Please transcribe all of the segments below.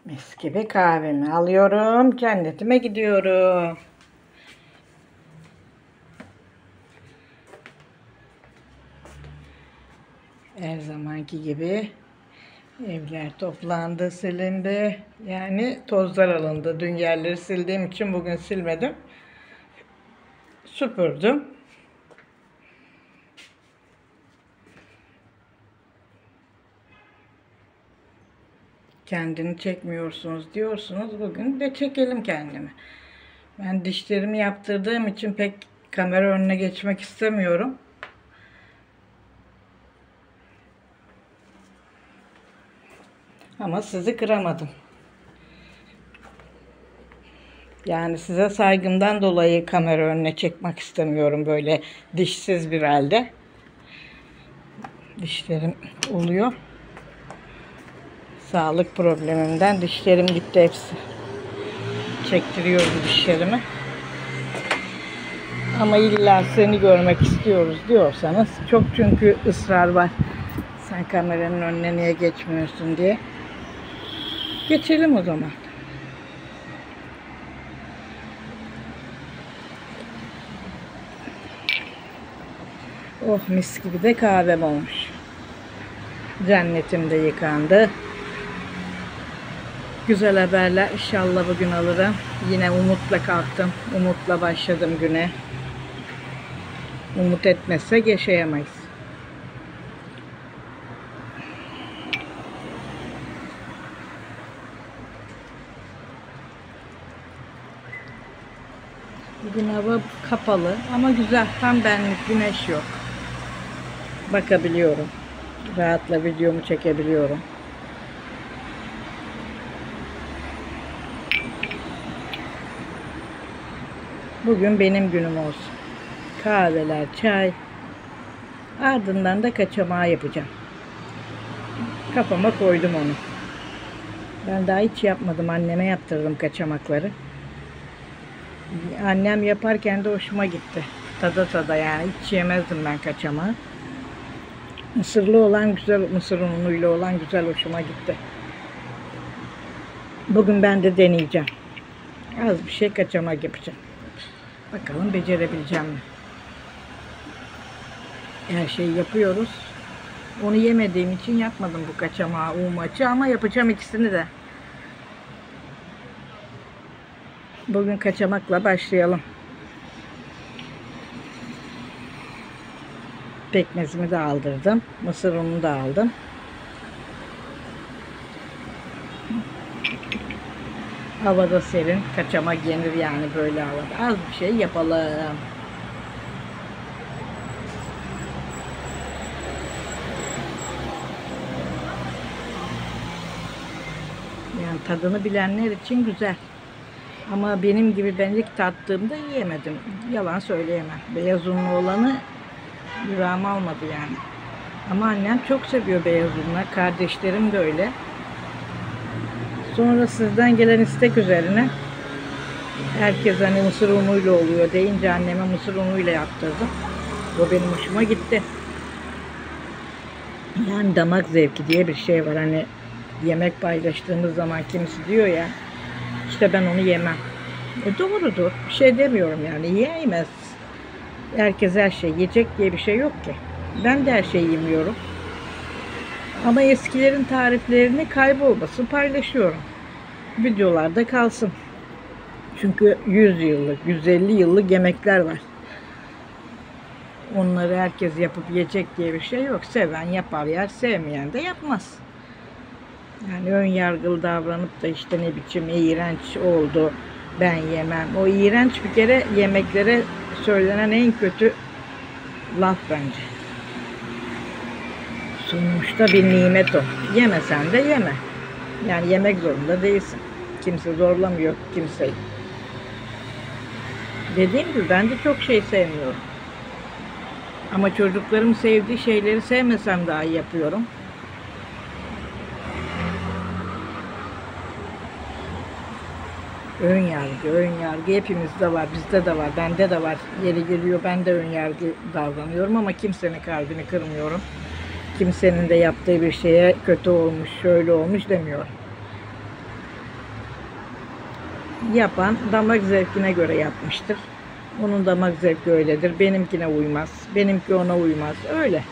Mis gibi kahvemi alıyorum. Cennetime gidiyorum. Her zamanki gibi evler toplandı, silindi. Yani tozlar alındı. Dün yerleri sildiğim için bugün silmedim. Süpürdüm. Kendini çekmiyorsunuz diyorsunuz. Bugün de çekelim kendimi. Ben dişlerimi yaptırdığım için pek kamera önüne geçmek istemiyorum. Ama sizi kıramadım. Yani size saygımdan dolayı kamera önüne çekmek istemiyorum böyle dişsiz bir halde. Dişlerim oluyor. Sağlık problemimden dişlerim gitti hepsi. Çektiriyorum dişlerimi. Ama illa seni görmek istiyoruz diyorsanız, çok çünkü ısrar var. Sen kameranın önüne niye geçmiyorsun diye. Geçelim o zaman. Oh, mis gibi de kahvem olmuş. Cennetim de yıkandı. Güzel haberler inşallah bugün alırım. Yine umutla kalktım. Umutla başladım güne. Umut etmezsek yaşayamayız. Bugün hava kapalı ama güzel. Tam benlik, güneş yok. Bakabiliyorum. Rahatla videomu çekebiliyorum. Bugün benim günüm olsun. Kahveler, çay. Ardından da kaçamağı yapacağım. Kafama koydum onu. Ben daha hiç yapmadım. Anneme yaptırdım kaçamakları. Annem yaparken de hoşuma gitti. Tada yani. Hiç yemezdim ben kaçamağı. Mısırlı olan güzel, mısır unuyla olan güzel hoşuma gitti. Bugün ben de deneyeceğim. Az bir şey kaçamak yapacağım. Bakalım becerebileceğim mi? Her şeyi yapıyoruz. Onu yemediğim için yapmadım bu kaçamağı, maçı ama yapacağım ikisini de. Bugün kaçamakla başlayalım. Pekmezimi de aldırdım. Mısır ununu da aldım. Havada serin. Kaçamak yenir yani böyle havada. Az bir şey yapalım. Yani tadını bilenler için güzel. Ama benim gibi ben ilk tattığımda yiyemedim. Yalan söyleyemem. Beyaz unlu olanı yüreğim almadı yani. Ama annem çok seviyor beyaz unlar. Kardeşlerim de öyle. Sonra sizden gelen istek üzerine herkes hani mısır unuyla oluyor deyince anneme mısır unuyla yaptırdım. O benim hoşuma gitti. Yani damak zevki diye bir şey var. Hani yemek paylaştığımız zaman kimisi diyor ya, işte ben onu yemem. Doğrudur. Bir şey demiyorum yani. Yiyemez. Herkes her şey yiyecek diye bir şey yok ki. Ben de her şeyi yemiyorum. Ama eskilerin tariflerini kaybolmasın paylaşıyorum. Videolarda kalsın. Çünkü 100 yıllık, 150 yıllık yemekler var. Onları herkes yapıp yiyecek diye bir şey yok. Seven yapar yer, sevmeyen de yapmaz. Yani ön yargılı davranıp da işte ne biçim iğrenç oldu, ben yemem. O iğrenç bir kere yemeklere söylenen en kötü laf bence. Sonuçta bir nimet o. Yemesen de yeme. Yani yemek zorunda değilsin. Kimse zorlamıyor kimseyi. Dediğim gibi ben de çok şey sevmiyorum. Ama çocuklarım sevdiği şeyleri sevmesem daha iyi yapıyorum. Ön yargı hepimizde var, bizde de var, bende de var. Yeri geliyor ben de ön yargı davranıyorum ama kimsenin kalbini kırmıyorum. Kimsenin de yaptığı bir şeye kötü olmuş, şöyle olmuş demiyorum. Yapan damak zevkine göre yapmıştır. Onun damak zevki öyledir. Benimkine uymaz. Benimki ona uymaz. Öyle.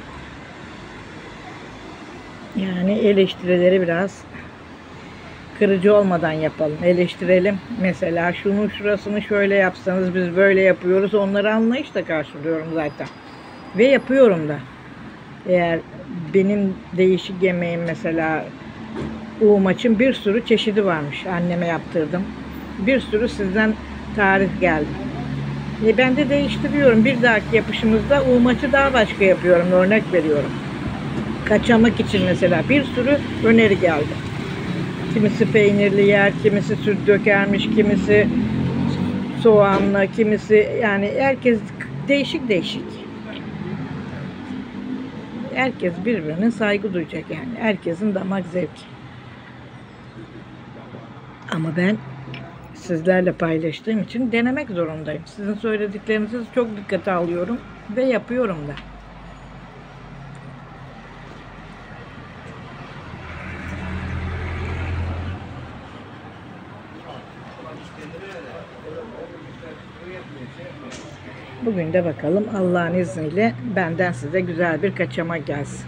Yani eleştirileri biraz kırıcı olmadan yapalım. Eleştirelim. Mesela şunun şurasını şöyle yapsanız biz böyle yapıyoruz. Onları anlayışla karşılıyorum zaten. Ve yapıyorum da. Eğer benim değişik yemeğim mesela uğmaçın bir sürü çeşidi varmış. Anneme yaptırdım. Bir sürü sizden tarif geldi. Ben de değiştiriyorum. Bir dahaki yapışımızda uğmaçı daha başka yapıyorum. Örnek veriyorum. Kaçamak için mesela bir sürü öneri geldi. Kimisi peynirli yer, kimisi süt dökermiş, kimisi soğanlı, kimisi yani herkes değişik değişik. Herkes birbirine saygı duyacak yani. Herkesin damak zevki. Ama ben sizlerle paylaştığım için denemek zorundayım. Sizin söylediklerinizi çok dikkate alıyorum ve yapıyorum da. Bugün de bakalım Allah'ın izniyle benden size güzel bir kaçamak gelsin.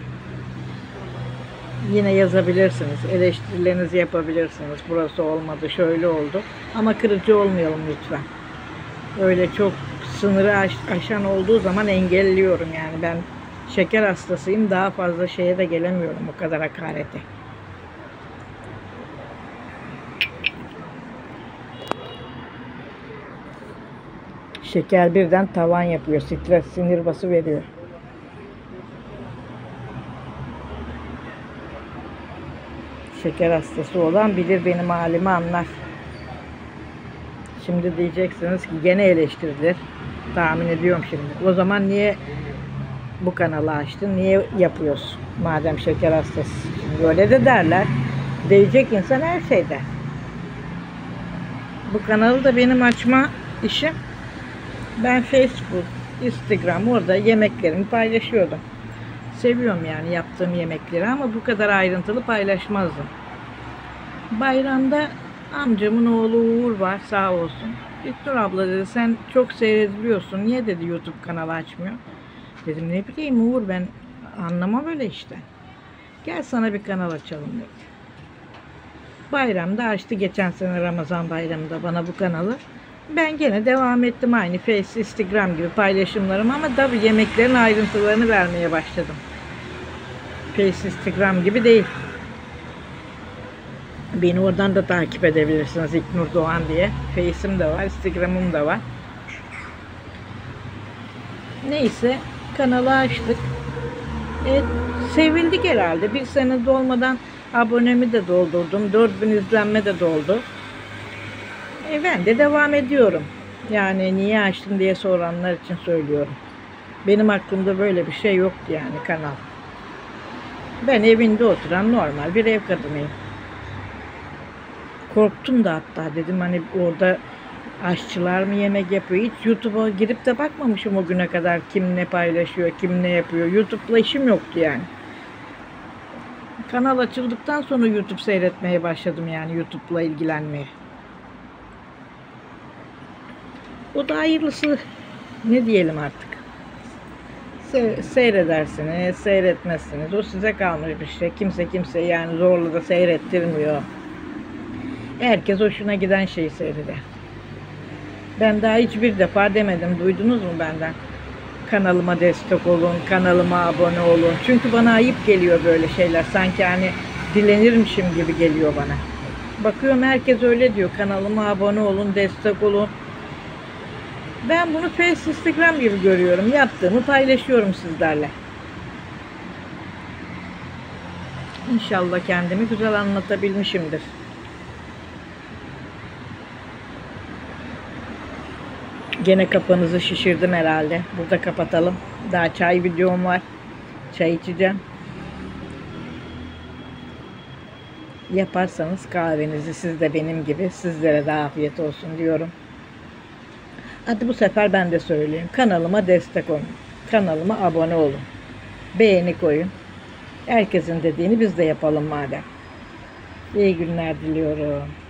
Yine yazabilirsiniz, eleştirilerinizi yapabilirsiniz. Burası olmadı, şöyle oldu. Ama kırıcı olmayalım lütfen. Öyle çok sınırı aşan olduğu zaman engelliyorum yani. Ben şeker hastasıyım, daha fazla şeye de gelemiyorum o kadar hakarete. Şeker birden tavan yapıyor, stres, sinir bası veriyor. Şeker hastası olan bilir, benim halimi anlar. Şimdi diyeceksiniz ki gene eleştirilir. Tahmin ediyorum şimdi. O zaman niye bu kanalı açtın? Niye yapıyorsun? Madem şeker hastası. Şimdi öyle de derler. Diyecek insan her şey der. Bu kanalı da benim açma işim. Ben Facebook, Instagram orada yemeklerimi paylaşıyordum. Seviyorum yani yaptığım yemekleri ama bu kadar ayrıntılı paylaşmazdım. Bayramda amcamın oğlu Uğur var sağ olsun. Viktor abla dedi sen çok seyrediliyorsun. Niye dedi YouTube kanalı açmıyor? Dedim ne bileyim Uğur ben anlamam öyle işte. Gel sana bir kanal açalım dedi. Bayramda açtı geçen sene Ramazan bayramında bana bu kanalı. Ben gene devam ettim aynı Face, Instagram gibi paylaşımlarım ama tabii yemeklerin ayrıntılarını vermeye başladım. Face, Instagram gibi değil. Beni oradan da takip edebilirsiniz İlknur Doğan diye. Face'im de var, Instagram'ım da var. Neyse kanalı açtık. Sevildik herhalde. Bir sene dolmadan abonemi de doldurdum. 4000 izlenme de doldu. Ben de devam ediyorum. Yani niye açtın diye soranlar için söylüyorum. Benim aklımda böyle bir şey yoktu yani kanal. Ben evinde oturan normal bir ev kadınıyım. Korktum da hatta dedim hani orada aşçılar mı yemek yapıyor? Hiç YouTube'a girip de bakmamışım o güne kadar kim ne paylaşıyor, kim ne yapıyor. YouTube'la işim yoktu yani. Kanal açıldıktan sonra YouTube seyretmeye başladım yani YouTube'la ilgilenmeye. O da hayırlısı ne diyelim artık. Seyredersiniz, seyretmezsiniz. O size kalmış bir şey. Kimse kimseyi yani zorla da seyrettirmiyor. Herkes hoşuna giden şeyi seyreder. Ben daha hiçbir defa demedim. Duydunuz mu benden? Kanalıma destek olun, kanalıma abone olun. Çünkü bana ayıp geliyor böyle şeyler. Sanki hani dilenirmişim gibi geliyor bana. Bakıyorum herkes öyle diyor. Kanalıma abone olun, destek olun. Ben bunu Face, Instagram gibi görüyorum. Yaptığımı paylaşıyorum sizlerle. İnşallah kendimi güzel anlatabilmişimdir. Gene kafanızı şişirdim herhalde. Burada kapatalım. Daha çay videom var. Çay içeceğim. Yaparsanız kahvenizi siz de benim gibi sizlere de afiyet olsun diyorum. Hadi bu sefer ben de söyleyeyim. Kanalıma destek olun. Kanalıma abone olun. Beğeni koyun. Herkesin dediğini biz de yapalım madem. İyi günler diliyorum.